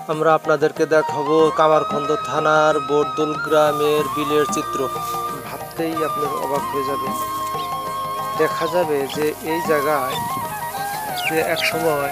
আমরা আপনাদেরকে দেখাবো কামারখন্দ থানার বরদোল গ্রামের বিলের চিত্র। ভাবতেই আপনার অবাক হয়ে যাবে। দেখা যাবে যে এই জায়গায় যে এক সময়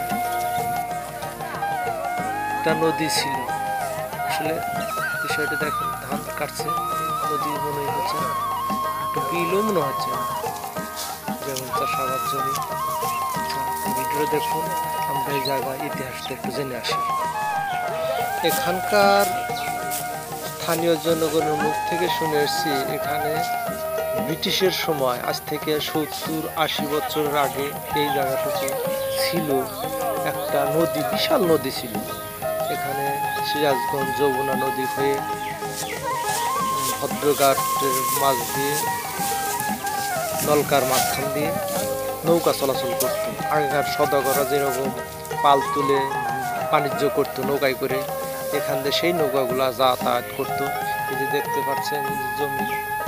একটা নদী ছিল। আসলে বিষয়টা দেখেন, ধান কাটছে, নদী মনে হচ্ছে না, একটু বিলও মনে হচ্ছে না, যেমন চাষাবাদ জমি। ভিডিও দেখুন, আমরা এই জায়গায় ইতিহাসটা একটু জেনে আসি। এখানকার স্থানীয় জনগণের মুখ থেকে শুনে এসেছি, এখানে ব্রিটিশের সময় আজ থেকে 70-80 বছরের আগে এই জায়গাটুকু ছিল একটা নদী, বিশাল নদী ছিল। এখানে সিরাজগঞ্জ যমুনা নদী হয়ে ভদ্রঘাটের মাঝ দিয়ে, নলকার মাঝখান দিয়ে নৌকা চলাচল করতো। আগেকার সদাগররা যেরকম পাল তুলে বাণিজ্য করতো নৌকায় করে, এখান দিয়ে সেই নৌকাগুলা যাতায়াত করতো। এই যে দেখতে পাচ্ছেন জমি,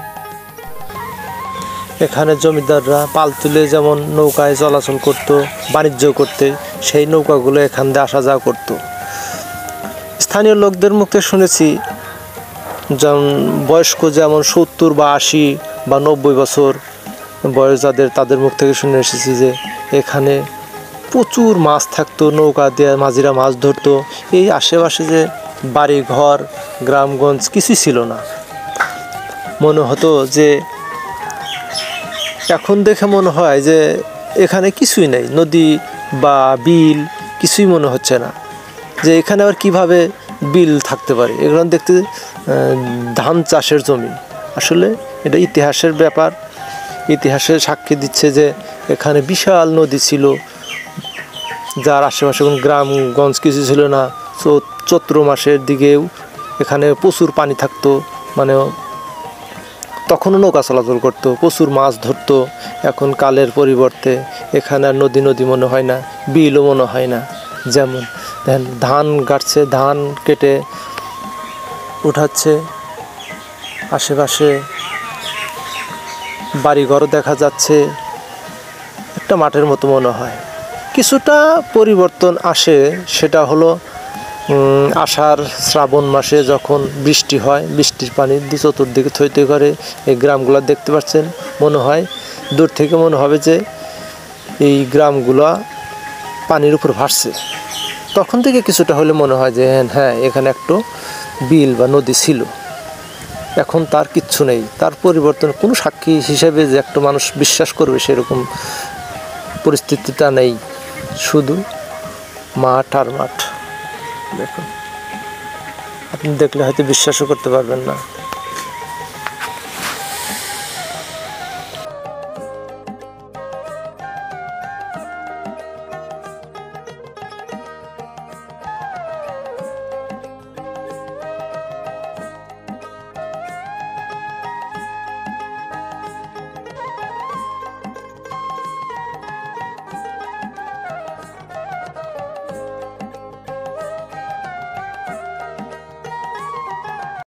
এখানে জমিদাররা পাল তুলে যেমন নৌকায় চলাচল করতো, বাণিজ্য করতে, সেই নৌকাগুলো এখান দিয়ে আসা যাওয়া করতো। স্থানীয় লোকদের মুখে শুনেছি, যেমন বয়স্ক যেমন 70 বা 80 বা 90 বছর বয়স যাদের, তাদের মুখ থেকে শুনে এসেছি যে এখানে প্রচুর মাছ থাকতো, নৌকা দিয়ে মাঝিরা মাছ ধরতো। এই আশেপাশে যে বাড়ি ঘর গ্রামগঞ্জ কিছুই ছিল না। মনে হতো যে, এখন দেখে মনে হয় যে এখানে কিছুই নেই, নদী বা বিল কিছুই মনে হচ্ছে না, যে এখানে আবার কিভাবে বিল থাকতে পারে। এগুলো দেখতে ধান চাষের জমি। আসলে এটা ইতিহাসের ব্যাপার, ইতিহাসের সাক্ষী দিচ্ছে যে এখানে বিশাল নদী ছিল, যার আশেপাশে কোনো গ্রামগঞ্জ কিছু ছিল না। চৈত্র মাসের দিকেও এখানে প্রচুর পানি থাকতো, মানে তখনও নৌকা চলাচল করতো, প্রচুর মাছ ধরতো। এখন কালের পরিবর্তে এখানে আর নদী নদী মনে হয় না, বিলও মনে হয় না। যেমন দেখেন, ধান কাটছে, ধান কেটে উঠাচ্ছে, আশেপাশে বাড়িঘরও দেখা যাচ্ছে, একটা মাঠের মতো মনে হয়। কিছুটা পরিবর্তন আসে, সেটা হলো আষাঢ় শ্রাবণ মাসে যখন বৃষ্টি হয়, বৃষ্টির পানি দিয়ে চতুর্দিকে থইতে করে এই গ্রামগুলো দেখতে পাচ্ছেন। মনে হয় দূর থেকে মনে হবে যে এই গ্রামগুলা পানির উপর ভাসছে। তখন থেকে কিছুটা হলে মনে হয় যে হ্যাঁ, এখানে একটু বিল বা নদী ছিল। এখন তার কিচ্ছু নেই, তার পরিবর্তন কোনো সাক্ষী হিসেবে যে একটা মানুষ বিশ্বাস করবে সেরকম পরিস্থিতিটা নেই। শুধু মাঠ আর মাঠ। দেখুন, আপনি দেখলে হয়তো বিশ্বাসও করতে পারবেন না।